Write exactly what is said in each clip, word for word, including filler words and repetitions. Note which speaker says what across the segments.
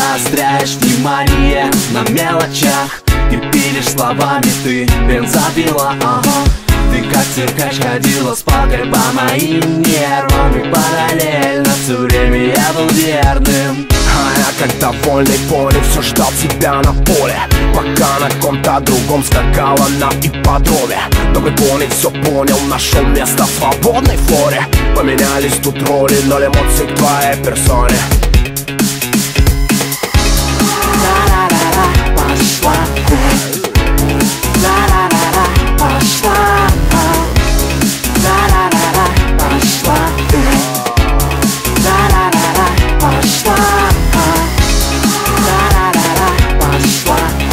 Speaker 1: заостряешь внимание на мелочах и пилишь словами ты бензопила, ага. Ты как циркач ходила с палкой по моим нервам, и параллельно все время я был верным.
Speaker 2: А я как довольный пони все ждал тебя на поле, пока на ком-то другом скакала на ипподроме. Добрый пони все понял, нашел место в свободной флоре. Поменялись тут роли, ноль эмоций к твоей персоне.
Speaker 1: Пошла, да-да-да-да, пошла, да-да-да-да, пошла, да-да-да-да, пошла, да-да-да-да, пошла,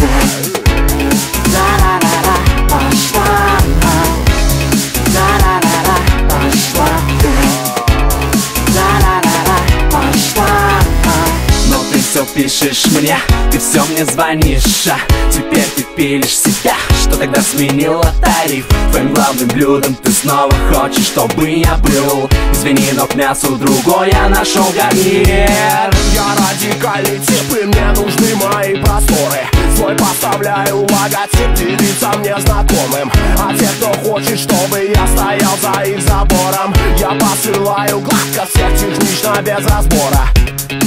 Speaker 1: да-да-да-да, пошла, да-да-да-да, пошла, да-да-да-да, пошла. Но ты все пишешь мне, ты все мне звонишь, а теперь ты пилишь себя, что тогда сменила тариф. Твоим главным блюдом ты снова хочешь, чтобы я был. Извини, но к мясу другой я нашел гарнир.
Speaker 2: Я радикальный тип, и мне нужны мои просторы. Свой поставляю логотип девицам незнакомым. А те, кто хочет, чтобы я стоял за их забором, я посылаю гладко всех технично без разбора.